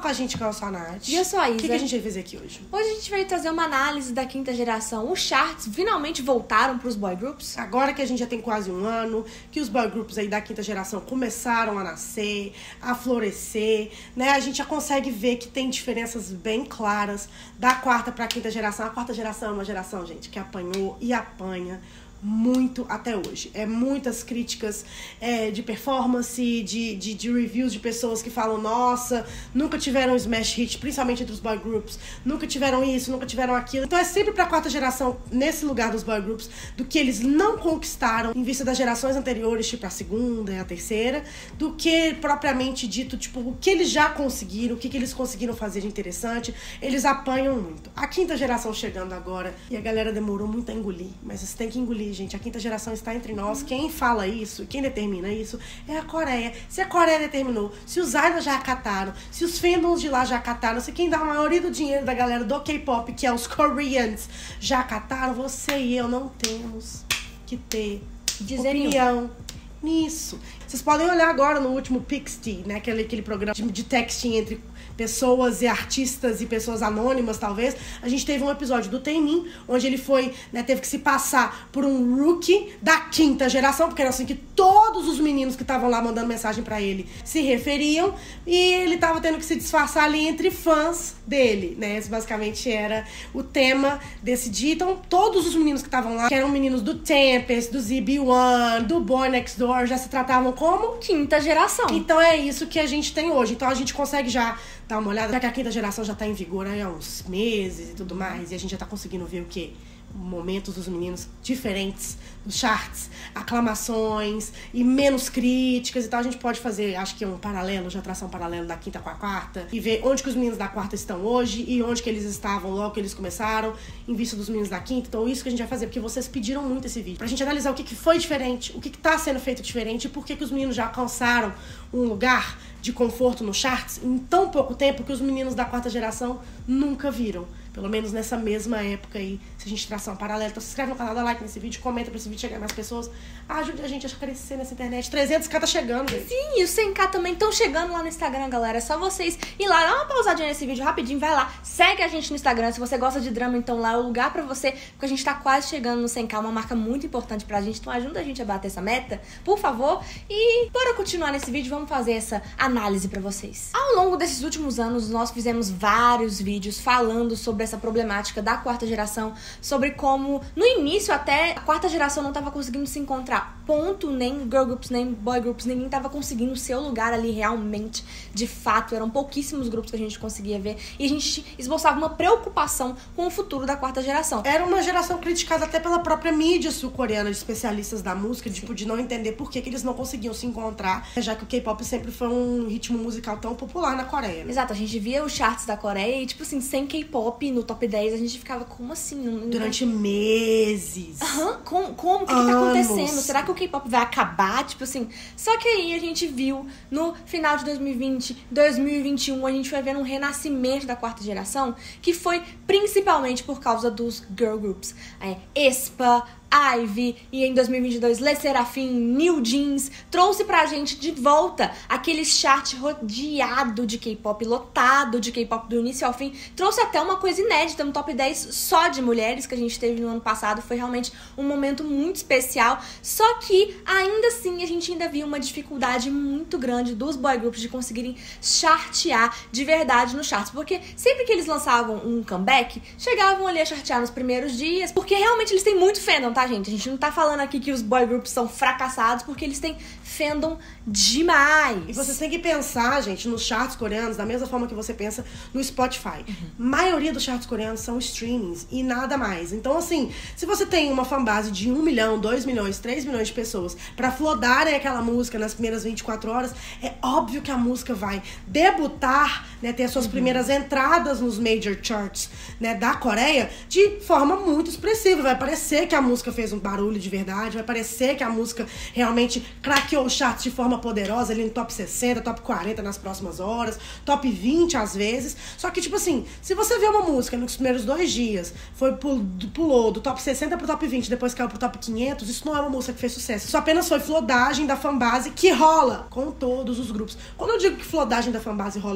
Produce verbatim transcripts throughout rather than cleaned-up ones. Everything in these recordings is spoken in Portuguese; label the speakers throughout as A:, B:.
A: com a gente, que eu sou a Nath.
B: E eu sou a Isa.
A: O que, que a gente vai fazer aqui hoje?
B: Hoje a gente vai trazer uma análise da quinta geração. Os charts finalmente voltaram pros boy groups.
A: Agora que a gente já tem quase um ano, que os boy groups aí da quinta geração começaram a nascer, a florescer, né? A gente já consegue ver que tem diferenças bem claras da quarta pra quinta geração. A quarta geração é uma geração, gente, que apanhou e apanha muito até hoje. É muitas críticas é, de performance, de, de, de reviews de pessoas que falam, nossa, nunca tiveram smash hit, principalmente entre os boy groups, nunca tiveram isso, nunca tiveram aquilo. Então é sempre pra quarta geração, nesse lugar dos boy groups, do que eles não conquistaram em vista das gerações anteriores, tipo a segunda e a terceira, do que propriamente dito, tipo, o que eles já conseguiram, o que, que eles conseguiram fazer de interessante. Eles apanham muito. A quinta geração chegando agora, e a galera demorou muito a engolir, mas você tem que engolir, gente. A quinta geração está entre nós. Quem fala isso, quem determina isso é a Coreia. Se a Coreia determinou, se os idols já acataram, se os fandoms de lá já acataram, se quem dá a maioria do dinheiro da galera do K-pop, que é os Koreans, já acataram, você e eu não temos que ter
B: Dizer
A: opinião nisso. Vocês podem olhar agora no último Pixty, né, aquele, aquele programa de, de texting entre pessoas e artistas e pessoas anônimas, talvez. A gente teve um episódio do Taemin, onde ele foi, né, teve que se passar por um rookie da quinta geração, porque era assim que todos os meninos que estavam lá mandando mensagem pra ele se referiam, e ele tava tendo que se disfarçar ali entre fãs dele, né? Esse basicamente era o tema desse dia. Então, todos os meninos que estavam lá, que eram meninos do Tempest, do Z B um, do Boy Next Door, já se tratavam como
B: quinta geração.
A: Então é isso que a gente tem hoje. Então a gente consegue já dar uma olhada, já que a quinta geração já tá em vigor aí há uns meses e tudo mais, e a gente já tá conseguindo ver o quê? Momentos dos meninos diferentes nos charts, aclamações e menos críticas e tal. A gente pode fazer, acho que um paralelo, já traçar um paralelo da quinta com a quarta e ver onde que os meninos da quarta estão hoje e onde que eles estavam logo que eles começaram, em vista dos meninos da quinta. Então isso que a gente vai fazer, porque vocês pediram muito esse vídeo, pra gente analisar o que, que foi diferente, o que, que tá sendo feito diferente e por que que os meninos já alcançaram um lugar de conforto nos charts em tão pouco tempo que os meninos da quarta geração nunca viram. Pelo menos nessa mesma época aí, se a gente traçar um paralelo. Então se inscreve no canal, dá like nesse vídeo, comenta pra esse vídeo chegar mais pessoas. Ajude a gente a crescer nessa internet. trezentos k tá chegando, gente.
B: Sim, e os cem k também estão chegando lá no Instagram, galera. É só vocês ir lá, dá uma pausadinha nesse vídeo rapidinho, vai lá. Segue a gente no Instagram. Se você gosta de drama, então lá é o lugar pra você, porque a gente tá quase chegando no cem k, uma marca muito importante pra gente. Então ajuda a gente a bater essa meta, por favor. E bora continuar nesse vídeo, vamos fazer essa análise pra vocês. Ao longo desses últimos anos, nós fizemos vários vídeos falando sobre essa problemática da quarta geração, sobre como no início até a quarta geração não estava conseguindo se encontrar, ponto, nem girl groups, nem boy groups, ninguém estava conseguindo o seu lugar ali realmente, de fato, eram pouquíssimos grupos que a gente conseguia ver, e a gente esboçava uma preocupação com o futuro da quarta geração.
A: Era uma geração criticada até pela própria mídia sul-coreana, de especialistas da música, tipo, de não entender por que, que eles não conseguiam se encontrar, já que o K-pop sempre foi um ritmo musical tão popular na Coreia, né?
B: Exato, a gente via os charts da Coreia e, tipo assim, sem K-pop no top dez, a gente ficava, como assim? Não,
A: Durante não... meses.
B: Aham, uhum. como? Como? O que, que tá acontecendo? Será que o K-pop vai acabar? Tipo assim, só que aí a gente viu, no final de dois mil e vinte, dois mil e vinte e um, a gente foi vendo um renascimento da quarta geração, que foi principalmente por causa dos girl groups. É, aespa, IVE, e em dois mil e vinte e dois, Le Sserafim, New Jeans, trouxe pra gente de volta aquele chart rodeado de K-pop, lotado de K-pop do início ao fim, trouxe até uma coisa inédita no top dez só de mulheres que a gente teve no ano passado, foi realmente um momento muito especial, só que ainda assim a gente ainda viu uma dificuldade muito grande dos boy groups de conseguirem chartear de verdade nos charts, porque sempre que eles lançavam um comeback, chegavam ali a chartear nos primeiros dias, porque realmente eles têm muito fandom, tá, gente? A gente não tá falando aqui que os boy groups são fracassados, porque eles têm fandom demais.
A: E vocês têm que pensar, gente, nos charts coreanos da mesma forma que você pensa no Spotify. Uhum. maioria dos charts coreanos são streamings e nada mais. Então, assim, se você tem uma fanbase de um milhão, dois milhões, três milhões de pessoas pra flodarem aquela música nas primeiras vinte e quatro horas, é óbvio que a música vai debutar, né, ter as suas uhum. primeiras entradas nos major charts, né, da Coreia de forma muito expressiva. Vai parecer que a música fez um barulho de verdade, vai parecer que a música realmente craqueou o chart de forma poderosa ali no top sessenta, top quarenta nas próximas horas, top vinte às vezes. Só que, tipo assim, se você vê uma música nos primeiros dois dias, foi pulou do top sessenta pro top vinte, depois caiu pro top quinhentos, isso não é uma música que fez sucesso. Isso apenas foi flodagem da fanbase que rola com todos os grupos. Quando eu digo que flodagem da fanbase rola com todos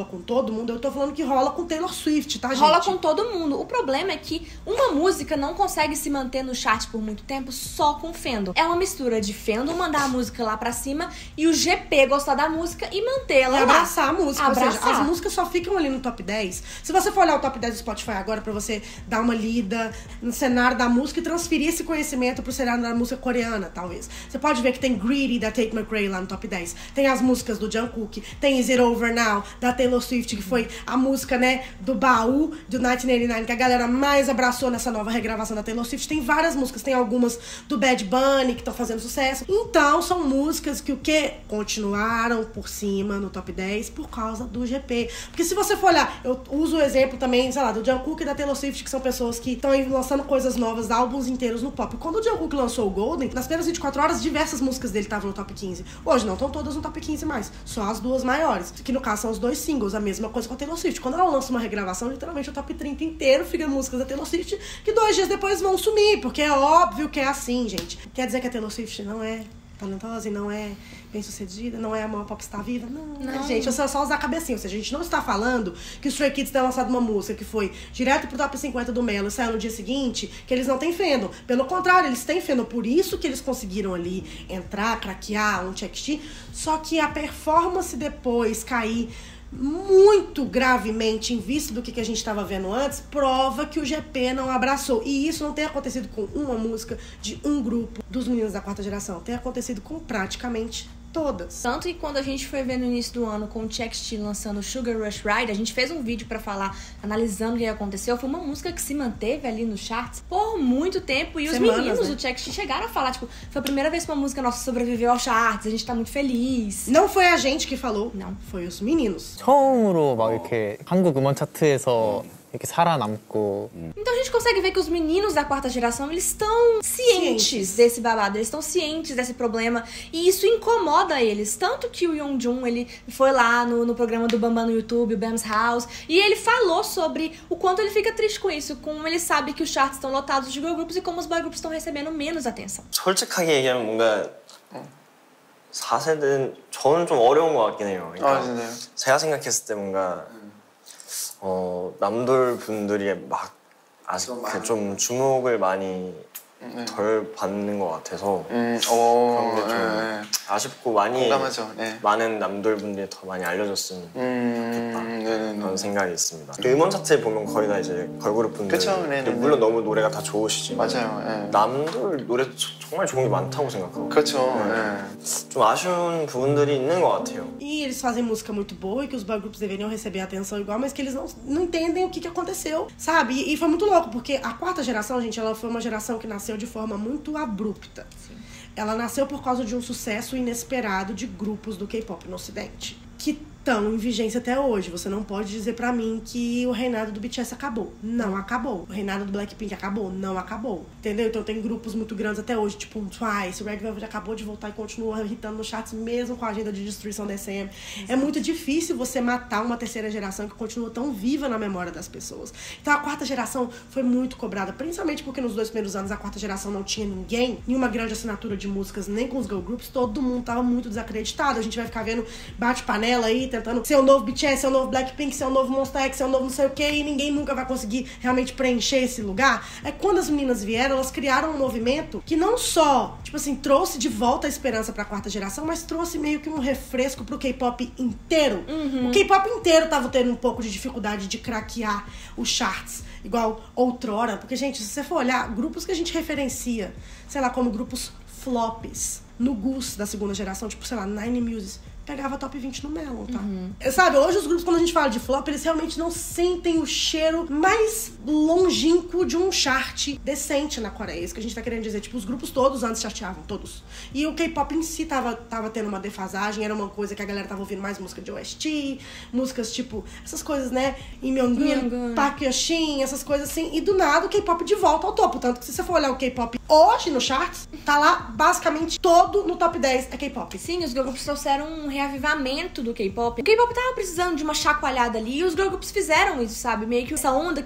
A: todo mundo, eu tô falando que rola com Taylor Swift, tá, gente?
B: Rola com todo mundo. O problema é que uma música não consegue se manter no chart por muito tempo só com fandom. É uma mistura de fandom mandar a música lá pra cima e o G P gostar da música e mantê-la lá.
A: E abraçar a música.
B: Abraçar.
A: Ou seja, as músicas só ficam ali no top dez. Se você for olhar o top dez do Spotify agora pra você dar uma lida no cenário da música e transferir esse conhecimento pro cenário da música coreana, talvez. Você pode ver que tem Greedy, da Tate McRae, lá no top dez. Tem as músicas do Jungkook. Tem Is It Over Now, da Taylor Swift, que foi a música, né, do baú do mil novecentos e oitenta e nove, que a galera mais abraçou nessa nova regravação da Taylor Swift. Tem várias músicas. Tem algumas do Bad Bunny, que estão fazendo sucesso. Então, são músicas que o quê? Continuaram por cima no top dez por causa do G P. Porque se você for olhar, eu uso o exemplo também, sei lá, do Jungkook e da Taylor Swift, que são pessoas que estão lançando coisas novas, álbuns inteiros no pop. Quando o Jungkook lançou o Golden, nas primeiras vinte e quatro horas, diversas músicas dele estavam no top quinze. Hoje não estão todas no top quinze mais, só as duas maiores, que no caso são os dois singles, a mesma coisa com a Taylor Swift. Quando ela lança uma regravação, literalmente o top trinta inteiro fica músicas da Taylor Swift, que dois dias depois vão sumir, porque é óbvio que é assim, gente. Quer dizer que a Taylor Swift não é talentosa e não é bem-sucedida, não é a maior popstar viva? Não, não. Gente, é só usar a cabecinha. Ou seja, a gente não está falando que o Stray Kids tem lançado uma música que foi direto pro top cinquenta do Mello e saiu no dia seguinte, que eles não têm fandom. Pelo contrário, eles têm fandom. Por isso que eles conseguiram ali entrar, craquear um check-sheet. Só que a performance depois cair muito gravemente em vista do que, que a gente estava vendo antes, prova que o G P não abraçou. E isso não tem acontecido com uma música de um grupo dos meninos da quarta geração. Tem acontecido com praticamente todas.
B: Tanto que quando a gente foi ver no início do ano com o Check lançando Sugar Rush Ride, a gente fez um vídeo pra falar, analisando o que aconteceu. Foi uma música que se manteve ali nos charts por muito tempo. E os
A: Semanas,
B: meninos
A: né?
B: do Check chegaram a falar, tipo, foi a primeira vez que uma música nossa sobreviveu aos charts, a gente tá muito feliz.
A: Não foi a gente que falou,
B: não.
A: Foi os meninos.
C: 처음으로 막 이렇게 한국 음원 차트에서 이렇게 살아남고.
B: Então a gente consegue ver que os meninos da quarta geração, eles estão cientes, cientes desse babado, eles estão cientes desse problema e isso incomoda eles. Tanto que o Yeonjun, ele foi lá no, no programa do Bambam no YouTube, o Bam's House, e ele falou sobre o quanto ele fica triste com isso, como ele sabe que os charts estão lotados de girl groups e como os boy groups estão recebendo menos atenção.
D: 솔직하게 얘기하면 뭔가 사 세대는 저는 좀 어려운 것 같긴 해요. 그러니까
E: 아, 진짜요?
D: 제가 생각했을 때 뭔가 어, 남돌 분들이 막 아직 좀, 좀 주목을 많이 네. 덜 받는 것 같아서
E: 음, 오,
D: 그런 게 좀
E: 네.
D: 아쉽고 많이
E: 공감하죠. 네.
D: 많은 남돌 분들이 더 많이 알려줬으면
E: 음,
D: 좋겠다
E: 네네네.
D: 그런 생각이 있습니다. 음원 자체에 보면 거의 다 이제 걸그룹 분들
E: 그쵸, 네네네.
D: 물론 너무 노래가 다 좋으시지만
E: 맞아요. 네.
D: 남돌 노래 정말 좋은 게 많다고 생각하고
E: 그렇죠.
D: 네. 좀 아쉬운 부분들이 있는 것 같아요.
A: E eles fazem música muito boa e que os boy groups deveriam receber atenção igual, mas que eles não, não entendem o que, que aconteceu, sabe? E, e foi muito louco, porque a quarta geração, gente, ela foi uma geração que nasceu de forma muito abrupta. Sim. Ela nasceu por causa de um sucesso inesperado de grupos do K-pop no Ocidente, que estão em vigência até hoje. Você não pode dizer pra mim que o reinado do B T S acabou. Não acabou. O reinado do Blackpink acabou. Não acabou. Entendeu? Então tem grupos muito grandes até hoje, tipo um Twice. O Red Velvet acabou de voltar e continua irritando nos charts, mesmo com a agenda de destruição da S M. Exato. É muito difícil você matar uma terceira geração que continua tão viva na memória das pessoas. Então a quarta geração foi muito cobrada, principalmente porque nos dois primeiros anos a quarta geração não tinha ninguém, nenhuma grande assinatura de músicas, nem com os girl groups. Todo mundo tava muito desacreditado. A gente vai ficar vendo bate-panela aí, tentando ser o novo B T S, ser o novo Blackpink, ser o novo Monsta X, ser o novo não sei o que, e ninguém nunca vai conseguir realmente preencher esse lugar. É quando as meninas vieram, elas criaram um movimento que não só, tipo assim, trouxe de volta a esperança pra quarta geração, mas trouxe meio que um refresco pro K-pop inteiro. Uhum. O K-pop inteiro tava tendo um pouco de dificuldade de craquear os charts, igual outrora, porque, gente, se você for olhar, grupos que a gente referencia, sei lá, como grupos flops, no Goose da segunda geração, tipo, sei lá, Nine Muses, pegava top vinte no Melon, tá? Uhum. Sabe, hoje os grupos, quando a gente fala de flop, eles realmente não sentem o cheiro mais longínquo de um chart decente na Coreia. Isso que a gente tá querendo dizer. Tipo, os grupos todos antes charteavam, todos. E o K-pop em si tava, tava tendo uma defasagem, era uma coisa que a galera tava ouvindo mais música de O S T, músicas tipo, essas coisas, né? Im Myung-gun, Park Hyo-shin, essas coisas assim. E do nada o K-pop de volta ao topo. Tanto que se você for olhar o K-pop hoje no charts, tá lá basicamente todo no top dez é K-pop.
B: Sim, os girl groups trouxeram um reavivamento do K-pop. O K-pop tava precisando de uma chacoalhada ali e os girl groups fizeram isso, sabe? Meio que essa onda que os girl groups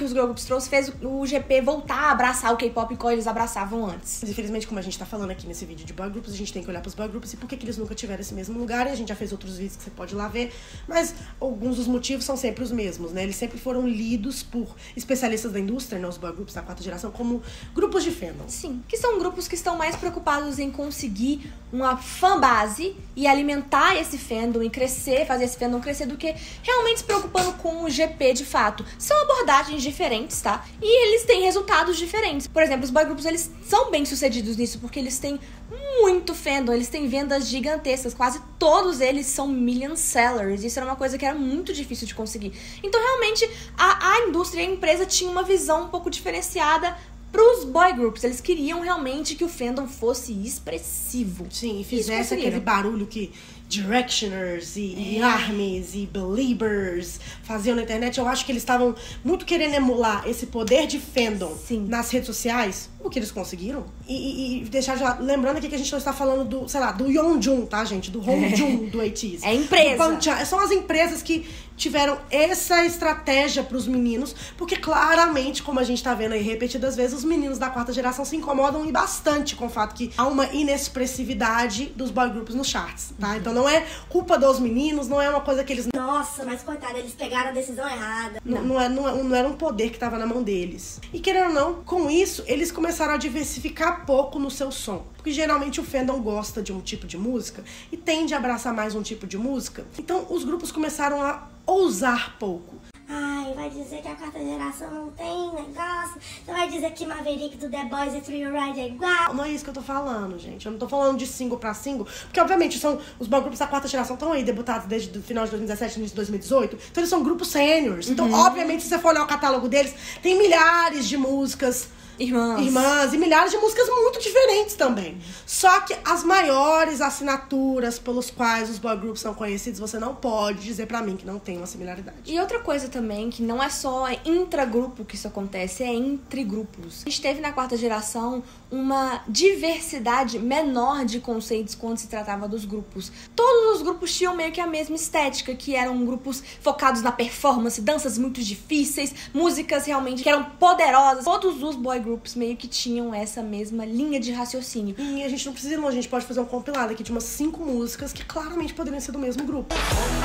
B: Groups trouxe, fez o G P voltar a abraçar o K-pop igual eles abraçavam antes.
A: Mas, infelizmente, como a gente tá falando aqui nesse vídeo de boy groups, a gente tem que olhar pros boy groups e por que que eles nunca tiveram esse mesmo lugar. E a gente já fez outros vídeos que você pode ir lá ver. Mas alguns dos motivos são sempre os mesmos, né? Eles sempre foram lidos por especialistas da indústria, né? Os boy groups da quarta geração, como grupos de fandom.
B: Sim, que são grupos que estão mais preocupados em conseguir uma fanbase e alimentar esse fandom e crescer, fazer esse fandom crescer, do que realmente se preocupando com o G P de fato. São abordagens diferentes, tá? E eles têm resultados diferentes. Por exemplo, os boy groups, eles são bem sucedidos nisso, porque eles têm muito fandom, eles têm vendas gigantescas, quase todos eles são million sellers. Isso era uma coisa que era muito difícil de conseguir. Então, realmente, a, a indústria e a empresa tinham uma visão um pouco diferenciada pros boy groups. Eles queriam realmente que o fandom fosse expressivo.
A: Sim, e fizesse aquele barulho que Directioners e, é. e ARMYs e Beliebers faziam na internet. Eu acho que eles estavam muito querendo emular esse poder de fandom Sim. nas redes sociais, o que eles conseguiram. E, e, e deixar já, lembrando aqui que a gente não está falando do, sei lá, do Yeonjun, tá, gente? Do Hongjoong, é. do A T S.
B: É empresa.
A: São as empresas que tiveram essa estratégia pros meninos, porque claramente, como a gente tá vendo aí repetidas vezes, os meninos da quarta geração se incomodam e bastante com o fato que há uma inexpressividade dos boy groups nos charts, tá? Uhum. Então não é culpa dos meninos, não é uma coisa que eles...
E: Nossa, mas coitado, eles pegaram a decisão errada.
A: Não, não, é, não, é, não era um poder que tava na mão deles. E querendo ou não, com isso, eles começaram a diversificar pouco no seu som. Porque geralmente o fandom gosta de um tipo de música e tende a abraçar mais um tipo de música. Então os grupos começaram a ousar pouco.
E: Ai, vai dizer que a quarta geração não tem negócio. Você vai dizer que Maverick do The Boys e Three Ride é igual.
A: Não é isso que eu tô falando, gente. Eu não tô falando de single pra single. Porque, obviamente, são, os boy groups da quarta geração estão aí debutados desde o final de dois mil e dezessete, início de dois mil e dezoito. Então eles são grupos seniors. Então, uhum. obviamente, se você for olhar o catálogo deles, tem milhares de músicas...
B: Irmãs.
A: Irmãs e milhares de músicas muito diferentes também. Só que as maiores assinaturas pelos quais os boy groups são conhecidos, você não pode dizer pra mim que não tem uma similaridade.
B: E outra coisa também, que não é só intragrupo que isso acontece, é entre grupos. A gente teve na quarta geração uma diversidade menor de conceitos quando se tratava dos grupos. Todos os grupos tinham meio que a mesma estética, que eram grupos focados na performance, danças muito difíceis, músicas realmente que eram poderosas. Todos os boy groups meio que tinham essa mesma linha de raciocínio.
A: E a gente não precisa ir longe, a gente pode fazer um compilado aqui de umas cinco músicas que claramente poderiam ser do mesmo grupo.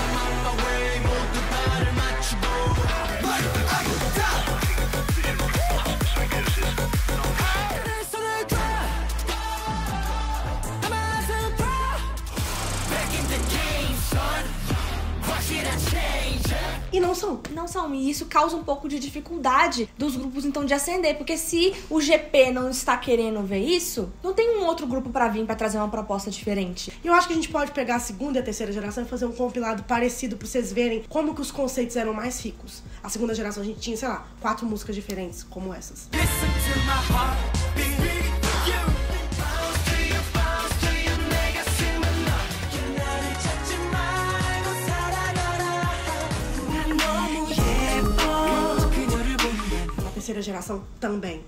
A: E não são.
B: Não são. E isso causa um pouco de dificuldade dos grupos, então, de ascender. Porque se o G P não está querendo ver isso, não tem um outro grupo pra vir pra trazer uma proposta diferente.
A: E eu acho que a gente pode pegar a segunda e a terceira geração e fazer um compilado parecido pra vocês verem como que os conceitos eram mais ricos. A segunda geração a gente tinha, sei lá, quatro músicas diferentes, como essas. Terceira geração também.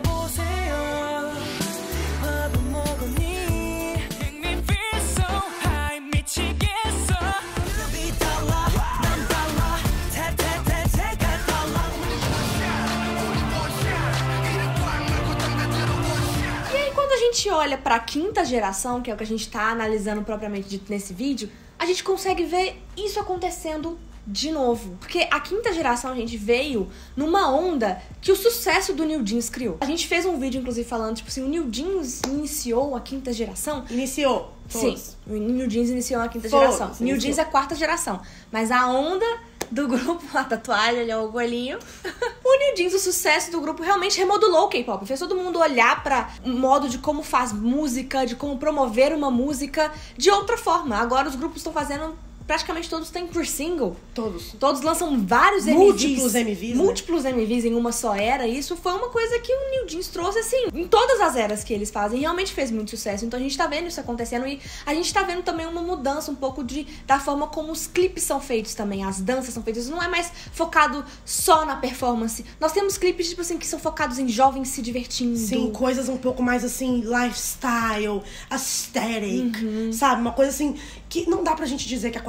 B: E aí, quando a gente olha pra quinta geração, que é o que a gente tá analisando propriamente dito nesse vídeo, a gente consegue ver isso acontecendo de novo. Porque a quinta geração, a gente veio numa onda que o sucesso do New Jeans criou. A gente fez um vídeo, inclusive, falando, tipo assim, o New Jeans iniciou a quinta geração.
A: Iniciou.
B: Sim, o New Jeans iniciou a quinta geração. New iniciou. Jeans é a quarta geração. Mas a onda do grupo, a tatuagem, olha o golinho. O New Jeans, o sucesso do grupo, realmente remodulou o K-pop. Fez todo mundo olhar pra um modo de como faz música, de como promover uma música de outra forma. Agora os grupos estão fazendo... Praticamente todos têm por single.
A: Todos.
B: Todos lançam vários
A: múltiplos
B: M Vs.
A: M Vs.
B: Múltiplos
A: né?
B: M Vs em uma só era. E isso foi uma coisa que o New Jeans trouxe, assim, em todas as eras que eles fazem. Realmente fez muito sucesso. Então a gente tá vendo isso acontecendo. E a gente tá vendo também uma mudança um pouco de, da forma como os clipes são feitos também. As danças são feitas. Não é mais focado só na performance. Nós temos clipes, tipo assim, que são focados em jovens se divertindo.
A: Sim, coisas um pouco mais, assim, lifestyle, aesthetic, uhum. sabe? Uma coisa, assim, que não dá pra gente dizer que a quarta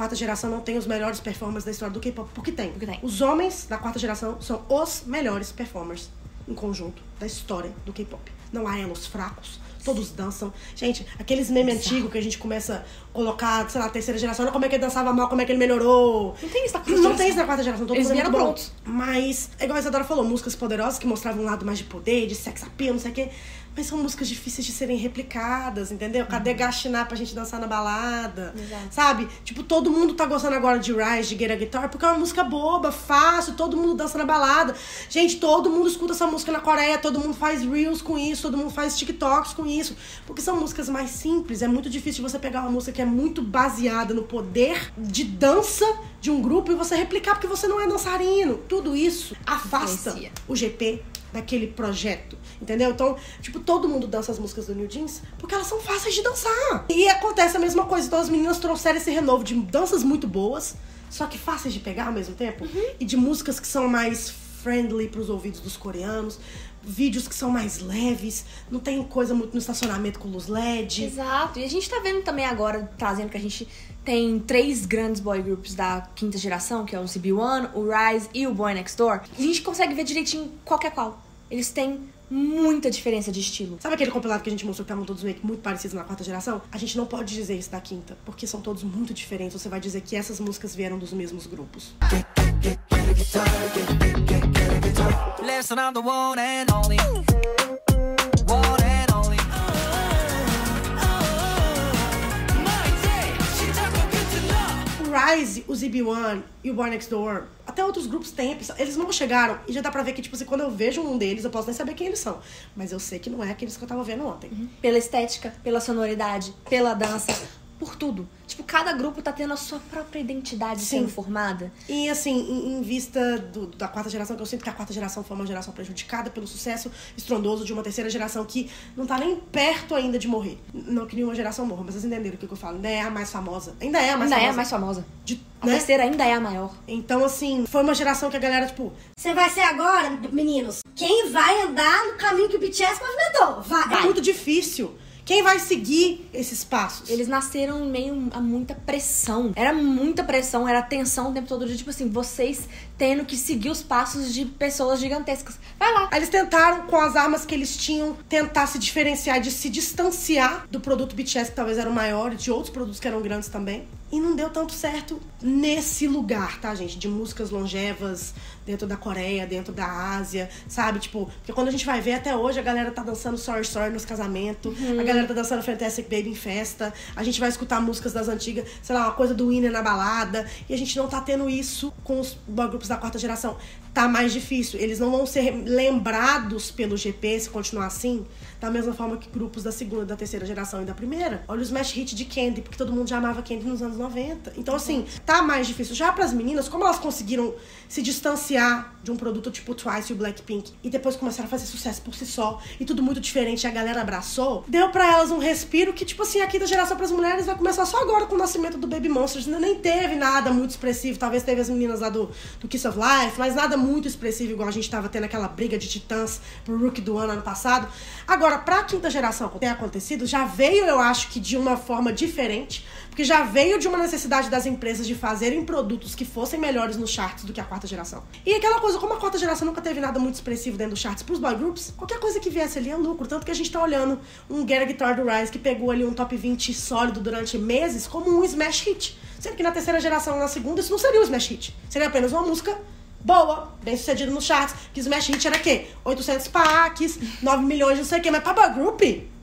A: quarta geração não tem os melhores performers da história do K-pop, porque tem.
B: Porque tem.
A: Os homens da quarta geração são os melhores performers em conjunto da história do K-pop. Não há elos fracos. Todos dançam. Gente, aqueles memes antigos que a gente começa a colocar, sei lá, a terceira geração, olha como é que ele dançava mal, como é que ele melhorou.
B: Não tem isso na quarta
A: Não
B: geração.
A: tem isso na quarta geração. Todo
B: Eles
A: mundo é
B: vieram
A: muito bom.
B: prontos.
A: Mas, é igual a Isadora falou, músicas poderosas que mostravam um lado mais de poder, de sex appeal, não sei o quê. Mas são músicas difíceis de serem replicadas, entendeu? Cadê Gastiná pra gente dançar na balada?
B: Exato.
A: Sabe? Tipo, todo mundo tá gostando agora de Rise, de Get a Guitar, porque é uma música boba, fácil, todo mundo dança na balada. Gente, todo mundo escuta essa música na Coreia, todo mundo faz reels com isso, todo mundo faz TikToks com isso. Porque são músicas mais simples, é muito difícil você pegar uma música que é muito baseada no poder de dança de um grupo e você replicar porque você não é dançarino. Tudo isso afasta
B: Influencia.
A: o G P daquele projeto, entendeu? Então, tipo, todo mundo dança as músicas do New Jeans porque elas são fáceis de dançar. E acontece a mesma coisa. Então as meninas trouxeram esse renovo de danças muito boas, só que fáceis de pegar ao mesmo tempo, uhum. e de músicas que são mais friendly pros ouvidos dos coreanos, vídeos que são mais leves, não tem coisa muito no estacionamento com luz L E D.
B: Exato. E a gente tá vendo também agora, trazendo que a gente tem três grandes boy groups da quinta geração, que é o Z B One, o Rise e o Boy Next Door. E a gente consegue ver direitinho qual que é qual. Eles têm muita diferença de estilo.
A: Sabe aquele compilado que a gente mostrou que estavam todos meio que muito parecidos na quarta geração? A gente não pode dizer isso da quinta, porque são todos muito diferentes. Você vai dizer que essas músicas vieram dos mesmos grupos.
F: Listen, I'm the one and only. One and only.
A: O Rise, o Z B One e o Boy Next Door, até outros grupos têm, eles não chegaram. E já dá pra ver que, tipo assim, quando eu vejo um deles, eu posso nem saber quem eles são. Mas eu sei que não é aqueles que eu tava vendo ontem.
B: Uhum. Pela estética, pela sonoridade, pela dança, por tudo. Tipo, cada grupo tá tendo a sua própria identidade
A: Sim.
B: sendo formada.
A: E assim, em, em vista do, da quarta geração, que eu sinto que a quarta geração foi uma geração prejudicada pelo sucesso estrondoso de uma terceira geração que não tá nem perto ainda de morrer. Não que nenhuma geração morra, mas vocês entenderam o que eu falo. Ainda é a mais famosa. Ainda é a mais
B: ainda
A: famosa.
B: é a mais famosa.
A: De,
B: A
A: né?
B: terceira ainda é a maior.
A: Então, assim, foi uma geração que a galera, tipo...
E: Você vai ser agora, meninos, quem vai andar no caminho que o B T S movimentou. Vai.
A: É muito difícil. Quem vai seguir esses passos?
B: Eles nasceram meio a muita pressão. Era muita pressão, era tensão o tempo todo de, tipo assim, vocês tendo que seguir os passos de pessoas gigantescas. Vai lá.
A: Aí eles tentaram, com as armas que eles tinham, tentar se diferenciar, de se distanciar do produto B T S, que talvez era o maior, e de outros produtos que eram grandes também. E não deu tanto certo nesse lugar, tá, gente? De músicas longevas dentro da Coreia, dentro da Ásia, sabe? Tipo, porque quando a gente vai ver até hoje, a galera tá dançando Sorry Sorry nos casamentos, uhum. a galera tá dançando Fantastic Baby em festa, a gente vai escutar músicas das antigas, sei lá, uma coisa do Winner na balada, e a gente não tá tendo isso com os boy groups da quarta geração. Tá mais difícil. Eles não vão ser lembrados pelo G P se continuar assim, da mesma forma que grupos da segunda, da terceira geração e da primeira. Olha os smash hit de Candy, porque todo mundo já amava Candy nos anos noventa. Então, assim, tá mais difícil. Já pras meninas, como elas conseguiram se distanciar de um produto tipo Twice e o Blackpink e depois começaram a fazer sucesso por si só e tudo muito diferente e a galera abraçou, deu pra elas um respiro que, tipo assim, a quinta geração pras mulheres vai começar só agora com o nascimento do Baby Monsters. Nem teve nada muito expressivo. Talvez teve as meninas lá do, do Kiss of Life, mas nada muito expressivo, igual a gente tava tendo aquela briga de titãs pro Rookie do ano, ano passado. Agora, pra quinta geração ter acontecido, já veio, eu acho que de uma forma diferente, porque já veio de uma necessidade das empresas de fazerem produtos que fossem melhores nos charts do que a quarta geração. E aquela coisa, como a quarta geração nunca teve nada muito expressivo dentro dos charts pros boy groups, qualquer coisa que viesse ali é lucro. Tanto que a gente tá olhando um Get a Guitar do Rise que pegou ali um top vinte sólido durante meses como um smash hit. Sendo que na terceira geração e na segunda isso não seria um smash hit. Seria apenas uma música boa, bem sucedida nos charts. Que smash hit era o quê? oitocentos packs, nove milhões, não sei o quê. Mas pra boy group,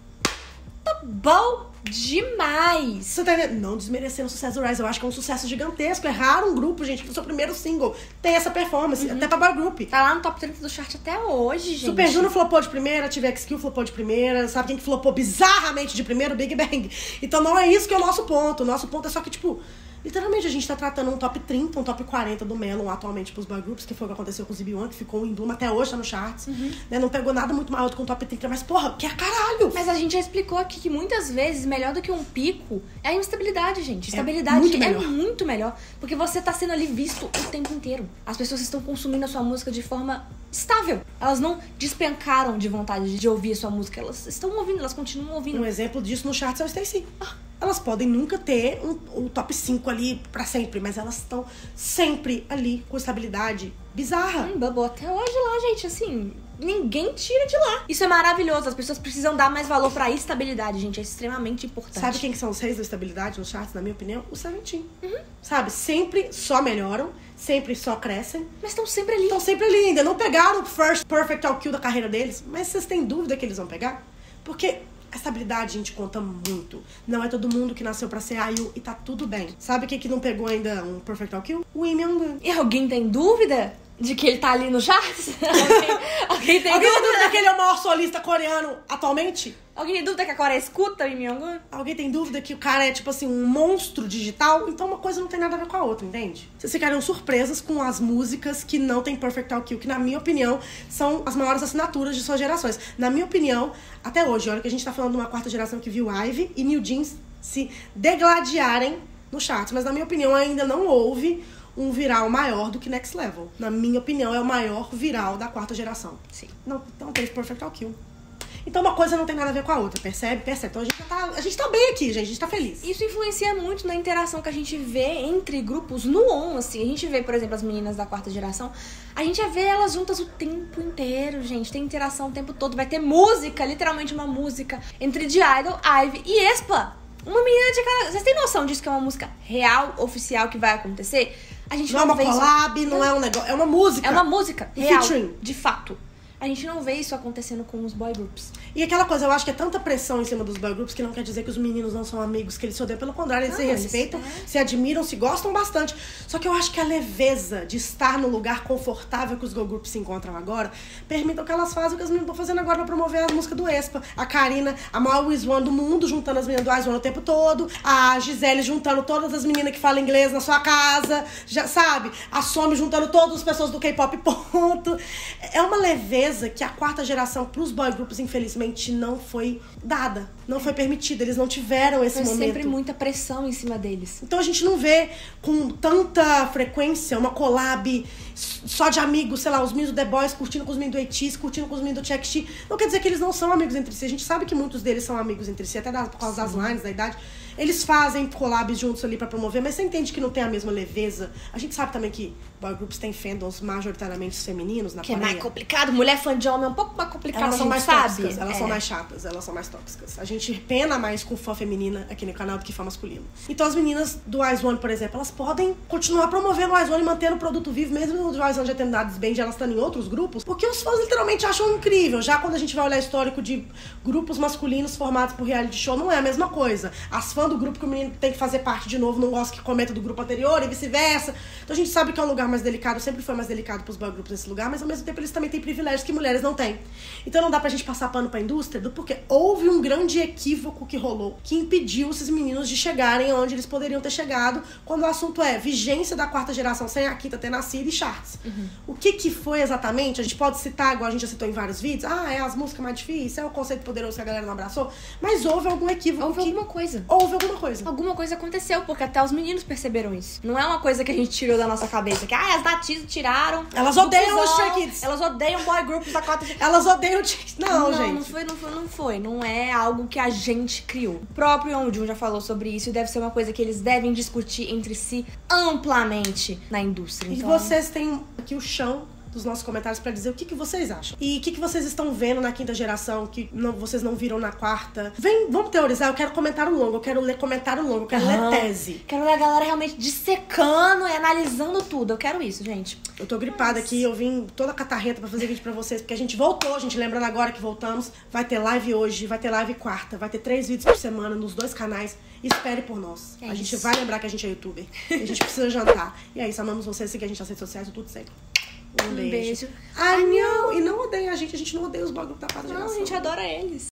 B: tá bom demais.
A: Você tá entendendo? Não desmerecendo o sucesso do Rise. Eu acho que é um sucesso gigantesco. É raro um grupo, gente, que no seu primeiro single tem essa performance. Uhum. Até pra boy group.
B: Tá lá no top trinta do chart até hoje, gente.
A: Super Junior flopou de primeira, T V X Q flopou de primeira. Sabe quem que flopou bizarramente de primeiro? Big Bang. Então não é isso que é o nosso ponto. O nosso ponto é só que, tipo... Literalmente, a gente tá tratando um top trinta, um top quarenta do Melon atualmente pros boy groups, que foi o que aconteceu com o Z B One, que ficou em Bloom até hoje, tá no charts. Uhum. Né? Não pegou nada muito maior do que um top trinta, mas porra, que é caralho!
B: Mas a gente já explicou aqui que muitas vezes, melhor do que um pico, é a instabilidade, gente. Estabilidade
A: é muito
B: é
A: melhor.
B: muito melhor, porque você tá sendo ali visto o tempo inteiro. As pessoas estão consumindo a sua música de forma estável. Elas não despencaram de vontade de ouvir a sua música, elas estão ouvindo, elas continuam ouvindo.
A: Um exemplo disso no charts é o Stacey. Ah. Elas podem nunca ter um, um top cinco ali pra sempre, mas elas estão sempre ali com estabilidade bizarra.
B: Hum, Bubble até hoje lá, gente, assim, ninguém tira de lá. Isso é maravilhoso, as pessoas precisam dar mais valor pra estabilidade, gente, é extremamente importante.
A: Sabe quem que são os reis da estabilidade nos charts, na minha opinião? O Seventeen. Uhum. Sabe, sempre só melhoram, sempre só crescem.
B: Mas estão sempre ali.
A: Estão sempre ali ainda. Não pegaram o first perfect all kill da carreira deles, mas vocês têm dúvida que eles vão pegar? Porque a estabilidade, a gente, conta muito. Não é todo mundo que nasceu pra ser I U e tá tudo bem. Sabe quem que não pegou ainda um perfect all kill? O Lee Myung-gun.
B: E alguém tem dúvida de que ele tá ali no charts? alguém, alguém tem
A: alguém
B: dúvida?
A: tem dúvida que ele é o maior solista coreano atualmente?
B: Alguém tem dúvida que a Coreia escuta o Lee Myung-gun?
A: Alguém tem dúvida que o cara é, tipo assim, um monstro digital? Então uma coisa não tem nada a ver com a outra, entende? Vocês ficariam surpresas com as músicas que não tem Perfect all kill, que na minha opinião são as maiores assinaturas de suas gerações. Na minha opinião, até hoje, olha que a gente tá falando de uma quarta geração que viu Ivy e New Jeans se degladiarem no charts, mas na minha opinião ainda não houve um viral maior do que Next Level. Na minha opinião, é o maior viral da quarta geração.
B: Sim.
A: Não, não teve Perfect all kill. Então uma coisa não tem nada a ver com a outra, percebe? Percebe? Então a gente tá, a gente tá bem aqui, gente, a gente tá feliz.
B: Isso influencia muito na interação que a gente vê entre grupos no on, assim. A gente vê, por exemplo, as meninas da quarta geração, a gente já vê elas juntas o tempo inteiro, gente. Tem interação o tempo todo, vai ter música, literalmente uma música entre G-Idol, Ivy e aespa. Uma menina de cada... Vocês têm noção disso que é uma música real, oficial, que vai acontecer? A gente
A: não,
B: não,
A: não é uma
B: vê
A: collab,
B: isso.
A: não é um negócio, é uma música.
B: É uma música real,
A: featuring.
B: De fato. A gente não vê isso acontecendo com os boy groups.
A: E aquela coisa, eu acho que é tanta pressão em cima dos boy groups que não quer dizer que os meninos não são amigos, que eles se odeiam. Pelo contrário, eles
B: Não,
A: se
B: eles-
A: respeitam,
B: é.
A: se admiram, se gostam bastante. Só que eu acho que a leveza de estar no lugar confortável que os girl groups se encontram agora permitam que elas façam o que as meninas estão fazendo agora pra promover a música do aespa. A Karina, a maior Wiz One do mundo, juntando as meninas do Wiz One o tempo todo. A Gisele juntando todas as meninas que falam inglês na sua casa, já sabe? A Somi juntando todas as pessoas do K-pop, ponto. É uma leveza que a quarta geração pros boy groups, infelizmente, não foi dada. Não foi permitida. Eles não tiveram esse
B: Foi
A: momento.
B: sempre muita pressão em cima deles.
A: Então a gente não vê com tanta frequência uma collab só de amigos, sei lá, os meninos do The Boys curtindo com os meninos do A T S, curtindo com os meninos do Check T. Não quer dizer que eles não são amigos entre si. A gente sabe que muitos deles são amigos entre si, até por causa das lines, da idade. Eles fazem collabs juntos ali pra promover, mas você entende que não tem a mesma leveza. A gente sabe também que boy groups têm fandoms majoritariamente femininos na
B: Que é
A: Coreia.
B: mais complicado. Mulher fã de homem é um pouco mais complicado,
A: Elas
B: a
A: são
B: gente
A: mais
B: sabe.
A: tóxicas, elas
B: É.
A: são mais chatas, elas são mais tóxicas. A gente pena mais com fã feminina aqui no canal do que fã masculino. Então as meninas do Ice One, por exemplo, elas podem continuar promovendo o Ice One e mantendo o produto vivo, mesmo o Ice One já tendo dado bem de elas estando em outros grupos, porque os fãs literalmente acham incrível. Já quando a gente vai olhar histórico de grupos masculinos formados por reality show, não é a mesma coisa. As fãs do grupo que o menino tem que fazer parte de novo não gostam que comenta do grupo anterior e vice-versa. Então a gente sabe que é um lugar mais delicado, sempre foi mais delicado pros boy groups nesse lugar, mas ao mesmo tempo eles também têm privilégios que mulheres não têm. Então não dá pra gente passar pano pra indústria, do porque houve um grande equívoco que rolou, que impediu esses meninos de chegarem onde eles poderiam ter chegado, quando o assunto é vigência da quarta geração sem a quinta ter nascido e charts. Uhum. O que que foi exatamente? A gente pode citar, igual a gente já citou em vários vídeos, ah, é as músicas mais difíceis, é o conceito poderoso que a galera não abraçou, mas houve algum equívoco.
B: Houve
A: que...
B: alguma coisa.
A: Houve alguma coisa.
B: Alguma coisa aconteceu, porque até os meninos perceberam isso. Não é uma coisa que a gente tirou da nossa cabeça, que ah, as natis tiraram.
A: Elas
B: do
A: odeiam os
B: cuzão,
A: Stray Kids.
B: Elas odeiam boy groups da quarta geração.
A: Elas odeiam o Chicks. Não,
B: Não,
A: gente.
B: não foi, não foi, não foi. Não é algo que a gente criou. O próprio Yeonjun já falou sobre isso e deve ser uma coisa que eles devem discutir entre si amplamente na indústria.
A: E
B: Então,
A: vocês têm aqui o chão dos nossos comentários pra dizer o que, que vocês acham. E o que, que vocês estão vendo na quinta geração que não, vocês não viram na quarta. Vem, vamos teorizar. Eu quero comentário longo, eu quero ler comentário longo, eu quero
B: Aham.
A: ler tese.
B: Quero ver a galera realmente dissecando e analisando tudo. Eu quero isso, gente.
A: Eu tô gripada aqui, eu vim toda catarreta pra fazer vídeo pra vocês, porque a gente voltou, a gente lembrando agora que voltamos. Vai ter live hoje, vai ter live quarta, vai ter três vídeos por semana nos dois canais. Espere por nós.
B: É
A: a gente
B: isso.
A: vai lembrar que a gente é youtuber. E a gente precisa jantar. E é isso, amamos vocês, seguir a gente nas redes sociais, tudo sempre. Um,
B: Um
A: beijo.
B: beijo.
A: Ai, não! E não odeiem a gente, a gente não odeia os bagulhos da quarta
B: Não,
A: geração.
B: a gente adora eles.